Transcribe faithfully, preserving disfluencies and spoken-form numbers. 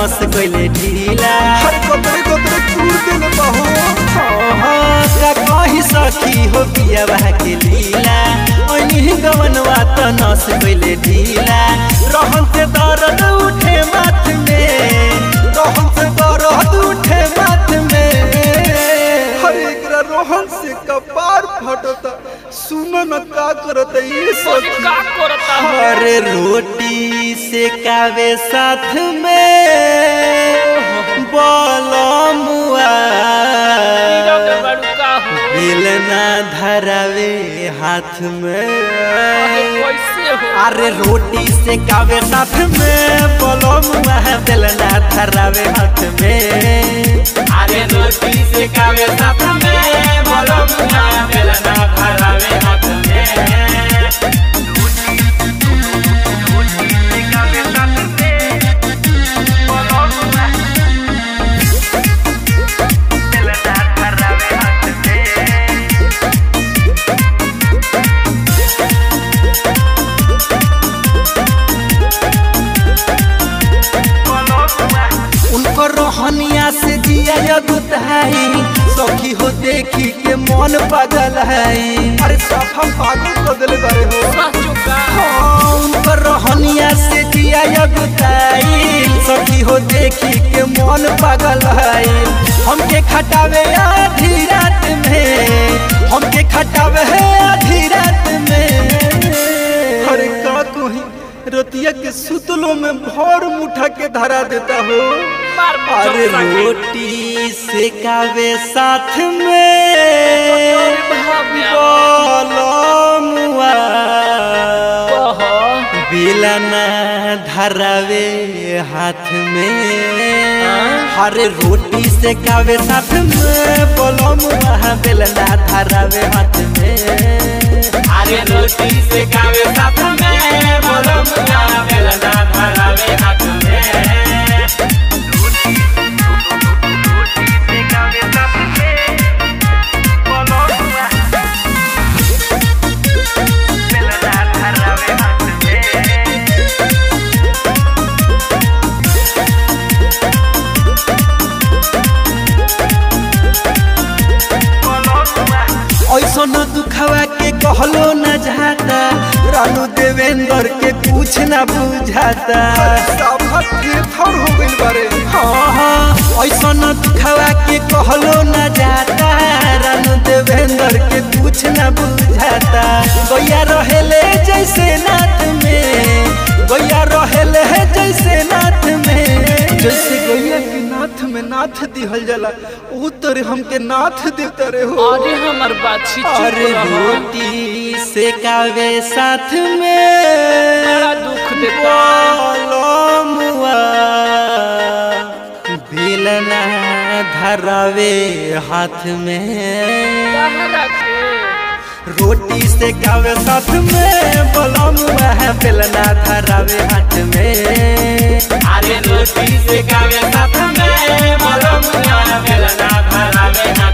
नस गइले ढीला हर कतरे कतरे चूर देले बाहो का कही सखी हो पिया बहा के लीला ओनी गवनवा त नस गइले ढीला रहन से दर्द उठे माथ में रहन से दर्द उठे माथ में हर एकरा रोहन से कपार फटता सुन न का करता ये सखी का करता अरे रोटी से कावे साथ में बलमुआ बेलना धरावे हाथ में अरे रोटी से कावे साथ में बलमुआ बेलना धरावे हाथ में अरे रोटी से कावे साथ में बलमुआ बेलना धरावे हाथ में रोहनिया से जिया गुताई सखी हो देखी के मन पागल है अरे साफा पागल कर देले बारे हो उनकर रोहनिया से जिया गुताई सखी हो देखी के मन पागल है हमके खटावे आधी रात में हमके खटावे है आधी रात में अरे का कोही रतिया के सुतलों में भर मुठा के धरा देता हो अरे रोटी से कावे साथ में बलमुआ बेलना धरावे हाथ में अरे रोटी से कावे साथ में बलमुआ बेलना धरावे हाथ में अरे रोटी से कावे साथ में बलमुआ बेलना धरावे हाथ में ऐसा न दुखवा के कहलो न जाता रानू देवेंद्र के कुछ न बुझाता थर हो गइल बारे हाँ हाँ ऐसा न दुखवा के कहलो न जाता रानू देवेंद्र के कुछ न बुझाता गैया रहेले जैसे नाथ में गैया रहेले जैसे नाथ में जैसे गैया के नाथ में नाथ दिहल जाला ओ तोरे हमके नाथ देता रे हो अरे हमर बात छी अरे रोटी से कावे साथ में बड़ा दुख देता बलमुआ बेलना धरावे हाथ में रोटी से कावे साथ में बलमुआ बेलना धरावे हाथ में अरे रोटी से कावे साथ में बलमुआ बेलना धरावे हाथ